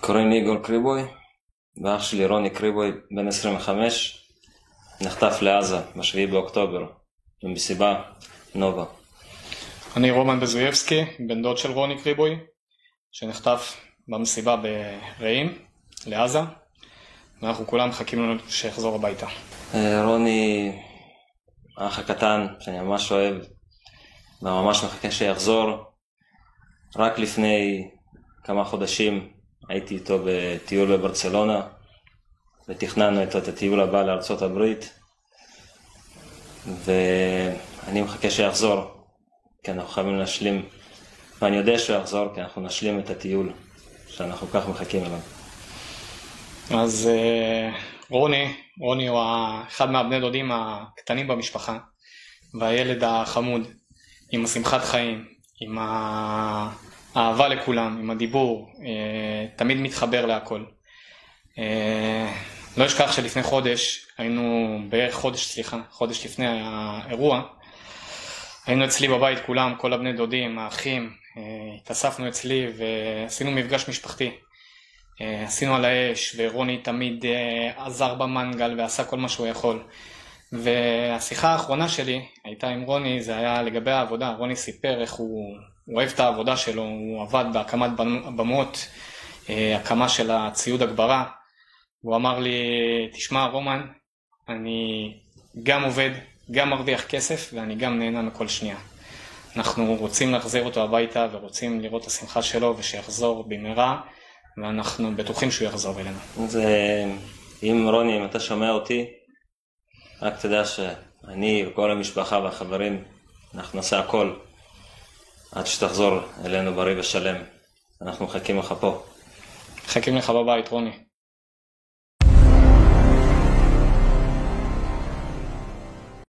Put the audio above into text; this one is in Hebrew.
קוראים לי יגאל קריבוי, ואח שלי רוני קריבוי, בן 25, נחטף לעזה ב7 באוקטובר, במסיבה נובה. אני רומן בזויבסקי, בן דוד של רוני קריבוי, שנחטף במסיבה ברעים, לעזה, ואנחנו כולם מחכים לנו שיחזור הביתה. רוני, האח הקטן, שאני ממש אוהב, וממש מחכה שיחזור. רק לפני כמה חודשים הייתי איתו בטיול בברצלונה, ותכננו את הטיול הבא לארצות הברית, ואני מחכה שיחזור, כי אנחנו חייבים להשלים, ואני יודע שהוא יחזור, כי אנחנו נשלים את הטיול שאנחנו כך מחכים אליו. אז רוני הוא אחד מהבני דודים הקטנים במשפחה, והילד החמוד, עם השמחת חיים, עם האהבה לכולם, עם הדיבור, תמיד מתחבר להכל. לא אשכח שלפני חודש, בערך חודש לפני האירוע, היינו אצלי בבית כולם, כל הבני דודים, האחים, התאספנו אצלי ועשינו מפגש משפחתי. עשינו על האש, ורוני תמיד עזר במנגל ועשה כל מה שהוא יכול. והשיחה האחרונה שלי הייתה עם רוני, זה היה לגבי העבודה. רוני סיפר איך הוא אוהב את העבודה שלו, הוא עבד בהקמת במות, הקמה של הציוד הגברה. הוא אמר לי, תשמע רומן, אני גם עובד, גם מרוויח כסף, ואני גם נהנה מכל שנייה. אנחנו רוצים להחזיר אותו הביתה, ורוצים לראות את השמחה שלו, ושיחזור במהרה, ואנחנו בטוחים שהוא יחזור אלינו. אז אם רוני, אם אתה שומע אותי, רק תדע שאני וכל המשפחה והחברים, אנחנו נעשה הכל עד שתחזור אלינו בריא ושלם. אנחנו מחכים לך פה. מחכים לך בבית, רוני.